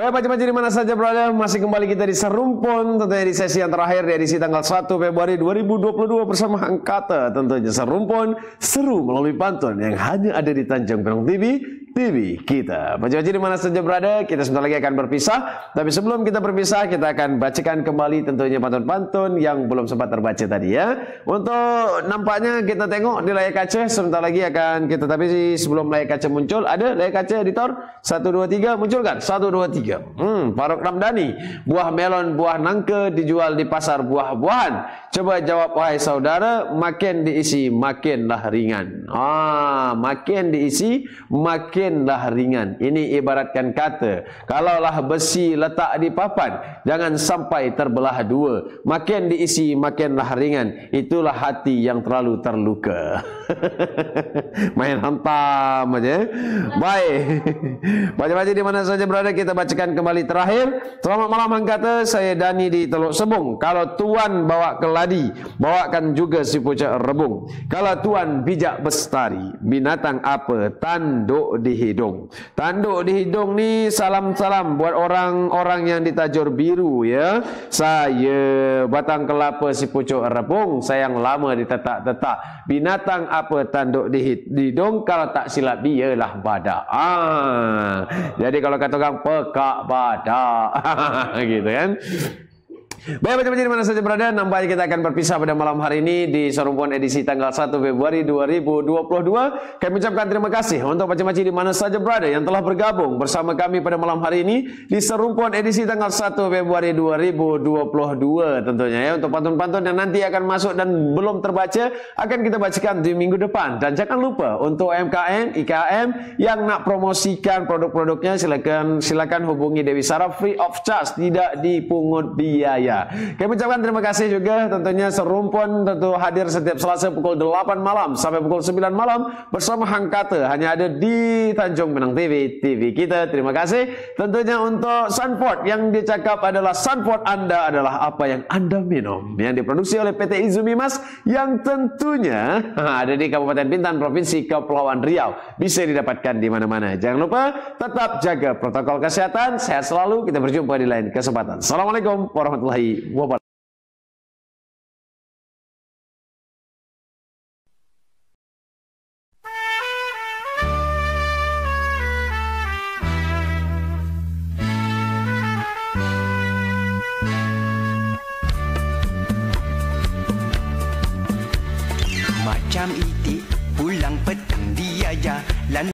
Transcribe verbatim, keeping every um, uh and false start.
Baik macam-macam di mana saja berada, masih kembali kita di Serumpun, tentunya di sesi yang terakhir di edisi tanggal satu Februari dua ribu dua puluh dua bersama Angkata. Tentunya Serumpun seru melalui pantun yang hanya ada di Tanjung Pinang T V, T V kita. Macam-macam di mana saja berada, kita sebentar lagi akan berpisah. Tapi sebelum kita berpisah, kita akan bacakan kembali tentunya pantun-pantun yang belum sempat terbaca tadi ya. Untuk nampaknya kita tengok di layar kaca, sebentar lagi akan kita, tapi sebelum layar kaca muncul, ada layar kaca editor, satu dua tiga munculkan, satu dua tiga. Hmm, Faruk Ramdhani, buah melon, buah nangka dijual di pasar buah-buahan. Coba jawab wahai saudara, makin diisi makinlah ringan. Ah, makin diisi makinlah ringan. Ini ibaratkan kata, kalaulah besi letak di papan, jangan sampai terbelah dua. Makin diisi makinlah ringan. Itulah hati yang terlalu terluka. Main hantam aja. Baik. Macam-macam di mana saja berada, kita bacakan kembali terakhir. Selamat malam Angkata, saya Dani di Teluk Sebung. Kalau tuan bawa ke ladi, bawakan juga si pucuk rebung. Kalau tuan bijak bestari, binatang apa tanduk di hidung. Tanduk di hidung ni salam-salam buat orang-orang yang di Tajur Biru ya. Saya batang kelapa si pucuk rebung, sayang lama ditetak-tetak. Binatang apa tanduk di hidung, kalau tak silap biarlah badak. Ah, jadi kalau kata orang pekak badak gitu kan. Baik macam-macam di mana saja berada, nampaknya kita akan berpisah pada malam hari ini di Serumpun edisi tanggal satu Februari dua ribu dua puluh dua. Kami ucapkan terima kasih untuk macam-macam di mana saja berada yang telah bergabung bersama kami pada malam hari ini di Serumpun edisi tanggal satu Februari dua ribu dua puluh dua tentunya ya. Untuk pantun-pantun yang nanti akan masuk dan belum terbaca akan kita bacakan di minggu depan. Dan jangan lupa untuk M K M, I K M yang nak promosikan produk-produknya, silakan silakan hubungi Dewi Sarah free of charge, tidak dipungut biaya. Kami ucapkan terima kasih juga tentunya Serumpun tentu hadir setiap Selasa pukul delapan malam sampai pukul sembilan malam bersama Angkata, hanya ada di Tanjung Pinang T V, T V kita. Terima kasih tentunya untuk Sunford yang dicakap adalah Sunford Anda adalah apa yang Anda minum, yang diproduksi oleh P T Izumi Mas yang tentunya ada di Kabupaten Bintan, Provinsi Kepulauan Riau. Bisa didapatkan di mana-mana. Jangan lupa tetap jaga protokol kesehatan. Sehat selalu. Kita berjumpa di lain kesempatan. Assalamualaikum warahmatullahi wabarakatuh. Macam itik pulang petang diajar